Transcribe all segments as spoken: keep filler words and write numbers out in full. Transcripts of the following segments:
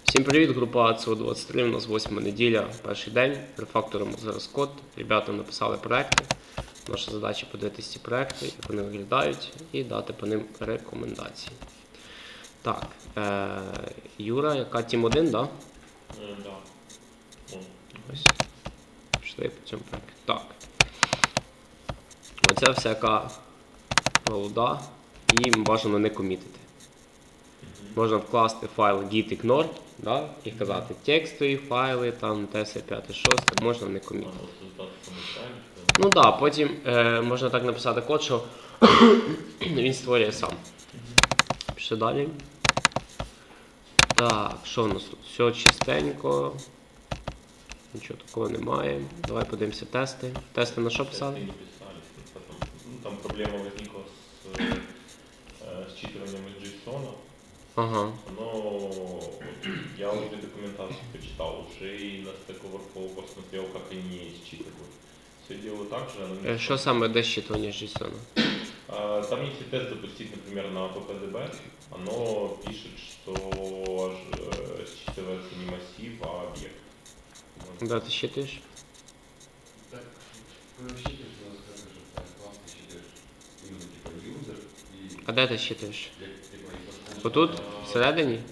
Всім привіт, група ако двадцять три, у нас восьма неділя, перший день, рефакторимо зараз код, ребята написали проекти, наша задача подивитися ці проекти, як вони виглядають і дати по ним рекомендації. Так, е Юра, яка тім один, да? Е, да. Ось, пішли по цьому проекту. Так, оця всяка голода, її бажано не комітити. Можна вкласти файл git-ignore, да, і казати текстові файли, там ті ес п'ять шість, можна не комітити. Ну так, да, потім е, можна так написати код, що він створює сам. Пішли далі. Так, що у нас тут? Все чистенько. Нічого такого немає. Давай подивимося тести. Тести на що писали? Там проблема возникла з считыванием из JSON. Ага. Но я уже документацию почитал, уже и на Stack Overflow посмотрел, как они считывают. Все делаю так же. Что самое до считывания JSON? Там если тест запустить, например, на эй пи ди би, оно пишет, что считывается не массив, а объект. Да, ты считаешь? Так, считаешь, у нас как же классно считаешь именно типа user и... А де ти считаєш? Отут? Всередині?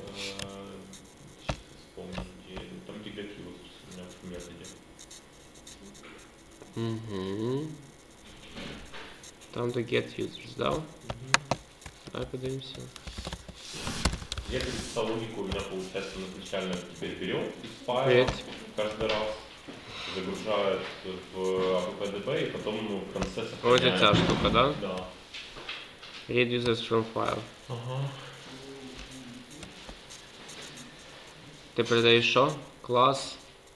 Там где get users у меня в методе. Угу. Там де get users, да? Угу. Давай подивимося. Я переписал логику, у меня получается изначально теперь берет из файла Привет. каждый раз, загружает в эй пи ди би и потом ну, в конце сохраняет. Вроде ця штука, да? Да. Read users from file. Ага. Ти передаєш що? Клас.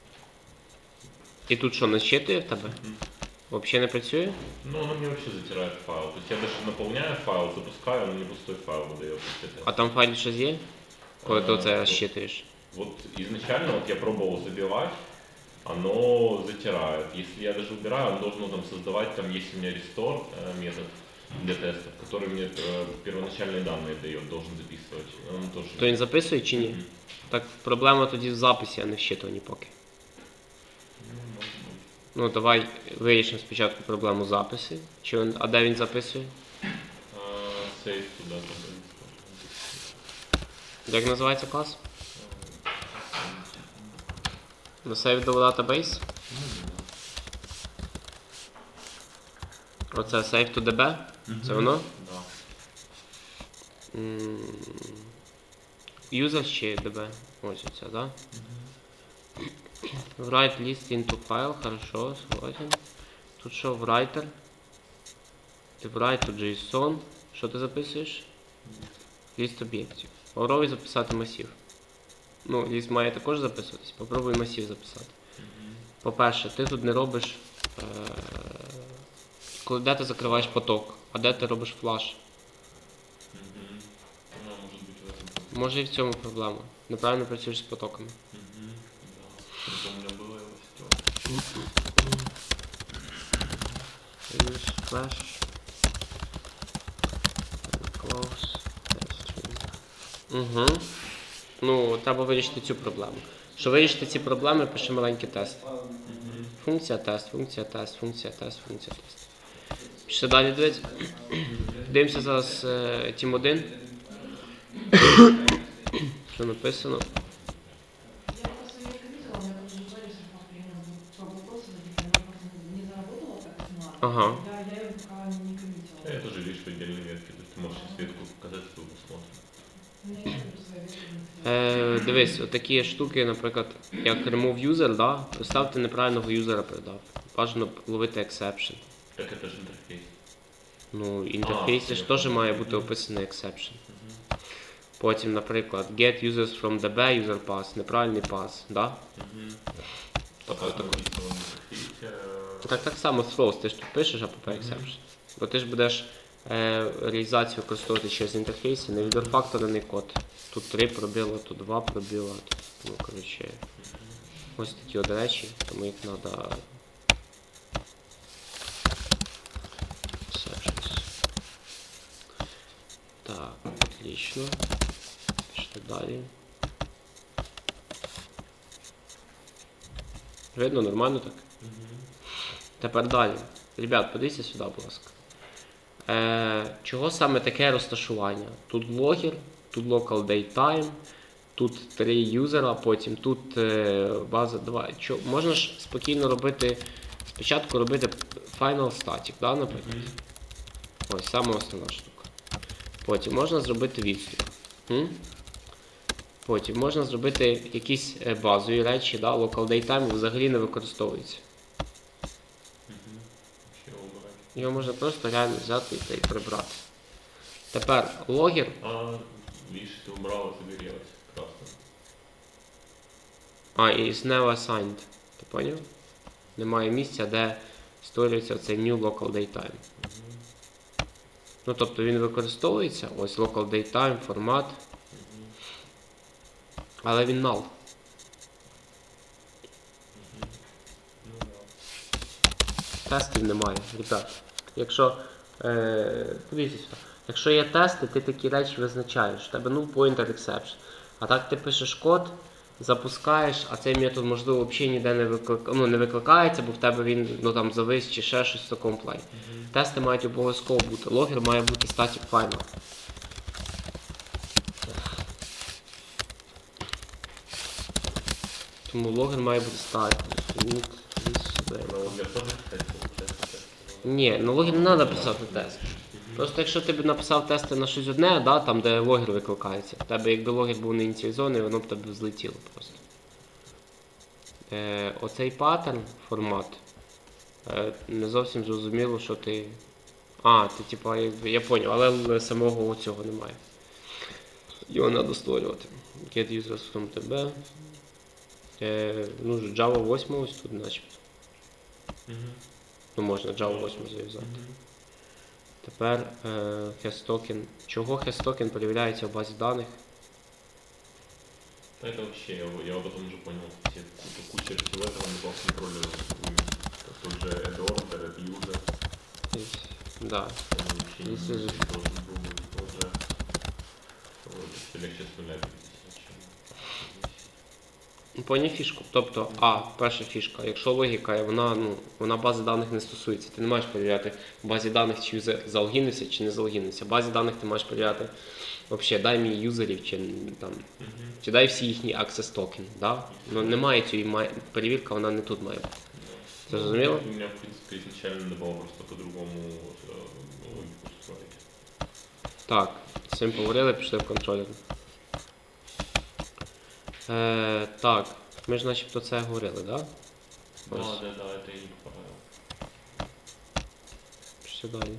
І тут що, насчитує в тебе? Mm-hmm. Взагалі не працює? Ну, оно мне вообще затирает файл. То есть я даже наполняю файл, запускаю, оно мне пустой файл выдает. А там в файлі щось є? Коли а, ти оце розчитуєш? Вот изначально вот я пробовал забивать, оно затирает. Если я даже убираю, он должен там создавать, там есть у меня restore э, метод для тестов, который мне э, первоначальные данные дает, должен записывать. Он тоже... То він записує чи ні? Mm-hmm. Так проблема тоді в записі, а не в щитуванні поки. Mm-hmm. Ну давай вирішимо спочатку проблему запису. Чи він, а де він записує? Сейф uh, туди. Як називається клас? На Save the Database? Mm-hmm. Оце Save to ді бі? Mm-hmm. Це воно? Да. Mm. User чи ді бі? Ось оце, да? Mm-hmm. Write list into file, хорошо, согласен. Тут що, в writer? Ти в write to JSON. Що ти записуєш? Ліст об'єктів. Попробуй записати масив. Ну, ліст має також записуватись. Попробуй масив записати. Mm-hmm. По-перше, ти тут не робиш... Е- коли де ти закриваєш поток, а де ти робиш флаш. Mm-hmm. Ну, може бути в этом. Може і в цьому проблема. Неправильно працюєш з потоками. Mm-hmm. Да. У меня было его Use flash. Close. Угу. Ну, треба вирішити цю проблему. Щоб вирішити ці проблеми, пиши маленький тест. Mm-hmm. Функція тест, функція тест, функція тест, функція тест. Пішли далі дивіться. Дивимося зараз е, тім один. Що написано? Ага. Я тоже вижу отдельные ветки, то есть ты можешь ветку показать, что посмотрим. Е, дивись, отакі штуки, наприклад, як remove user, да? Представ, ти неправильного юзера передав. Бажано ловити exception. Так це ж інтерфейс. Ну, в інтерфейсі ж теж має бути описаний exception. Угу. Потім, наприклад, get users from ді бі, user pass, неправильний pass, да? Угу. Тобто, так, так, так само throws, ти ж тут пишеш, а попри exception. Бо ти ж будеш е, реалізацію використовувати через інтерфейси, не відрефакторний код. Тут три пробіла, тут два пробіла, тут, ну, коротше, ось такі от речі, тому їх треба... Так, отлично. Пішли далі. Видно, нормально так? Угу. Тепер далі. Ребят, подивіться сюди, будь ласка. Е, чого саме таке розташування? Тут логер, тут local datetime, тут три юзера, потім тут е, база два. Чо, можна ж спокійно робити, спочатку робити final static, да, наприклад? Угу. Ось, саме основна штука. Потім можна зробити відступ. М? Потім можна зробити якісь базові речі, да, local datetime взагалі не використовується. Його можна просто реально взяти і прибрати. Тепер логер. А, видишь, ты убрал, загорелось красно. А, і is never assigned. Ти поняв? Немає місця, де створюється цей new local datetime. Угу. Ну, тобто він використовується, ось local datetime, формат, Угу. але він null. Угу. Ну, да. Тестів немає, ребят. Якщо, е, подивіться сюди. Якщо є тести, ти такі речі визначаєш. У тебе null pointer exception. А так ти пишеш код, запускаєш, а цей метод, можливо, взагалі ніде не, виклик... ну, не викликається, бо в тебе він ну, там завис чи ще щось в такому плані. Угу. Тести мають обов'язково бути. Логер має бути static final. Тому логер має бути static. Ні, Ну, для тоже, кстати, получается, Ні, ну логер не треба писати тест. Просто якщо ти б написав тести на щось одне, да, там де логер викликається, в тебе якби логер був не ініціалізований, воно б тебе злетіло просто. Е, оцей паттерн, формат, е, не зовсім зрозуміло, що ти... А, ти типа, якби, я поняв, але самого цього немає. Його треба створювати. Get users from ті бі. Е, ну, Java вісім ось тут начебто. Угу. Ну, можна Java вісім зав'язати. Угу. Тепер е, has-token. Чого has-token перевіряється в базі даних? Да это вообще, я, я об этом уже понял. Все, куча всего этого не было контроля. Тот же add order, add user. Да. Он вообще не Если же- должен был быть тоже. Вот, все легче с нуля переписывать, чем... Поняв фішку. Тобто, а, перша фішка. Якщо логіка, вона, ну, вона бази даних не стосується. Ти не маєш перевіряти в базі даних, чи юзер залогінився, чи не залогінився. В базі даних ти маєш перевіряти, взагалі, дай мені юзерів, чи, там, Угу. чи дай всі їхні access токен. Да? Ну, немає цієї має- перевірка, вона не тут має бути. Це зрозуміло? У меня, в принципе, изначально надо было просто по-другому э, логику строить. Так, з цим поговорили, пішли в контролер. Е, так, ми ж начебто це говорили, да? Да, Ось. да, да, это я не поправил. Пішли далі.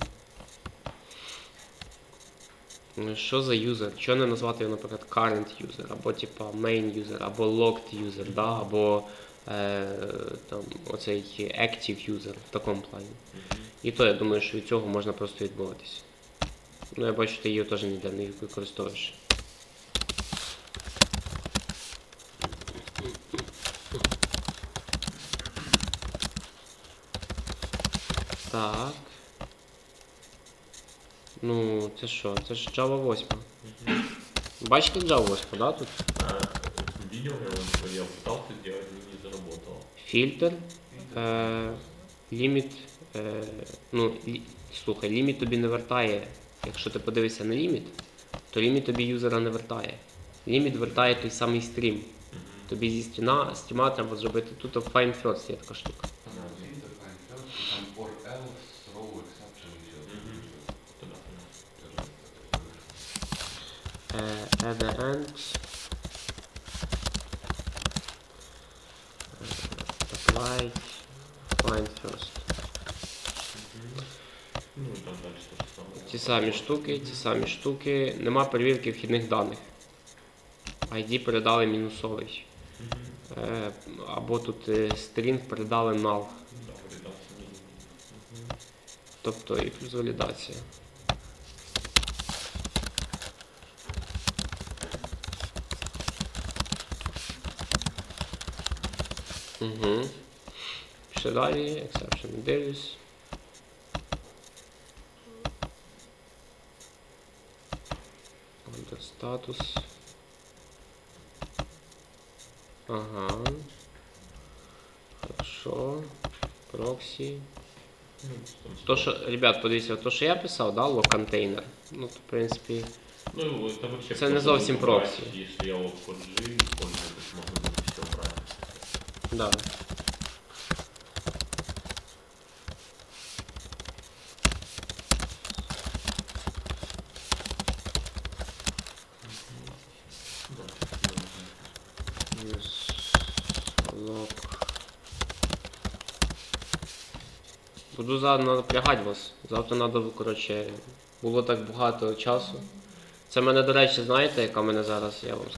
Ну, що за юзер? Чого не назвати його, наприклад, current user, або типа main user, або logged user, да? Або е, там, оцей active user в такому плані. Угу. І то я думаю, що від цього можна просто відмовитися. Ну, я бачу, ти її теж ніде не використовуєш. Так. Ну, це що? Це ж Java вісім. Угу. Бачите Java вісім, да, тут? А, видел я, он, я пытался сделать, но не заработало. Фільтр. Е, ліміт. Е, ну, лі, слухай, ліміт тобі не вертає. Якщо ти подивишся на ліміт, то ліміт тобі юзера не вертає. Ліміт вертає той самий стрім. Угу. Тобі зі стріма, стріма треба зробити тут find first є така штука. Там один такая, там for else, row exception еще. Мгм. Туда, Е, at the end. Е, apply find first. ну и там дальше то же самое. Ті самі штуки, ті самі штуки. Нема перевірки вхідних даних. ай ді передали мінусовий. Мгм. Е, або тут е, string передали null. Да, валидация не изменилась. Мгм. Тобто і плюс валідація. Угу. Пішли далі, exception дивлюсь. Under status. Ага. Хорошо. Проксі. Ну, там То, що, ребят, подивіться, то, що я писав, да, лок-контейнер. Ну, то, в принципі, Ну, это вообще Це не просто зовсім буду брать, проксі. Если я лог-код G использую, то можно будет все брать. да. Плюс лок. Буду зараз напрягати вас. Завтра треба, коротше, було так багато часу. Це в мене, до речі, знаєте, яка в мене зараз, я вам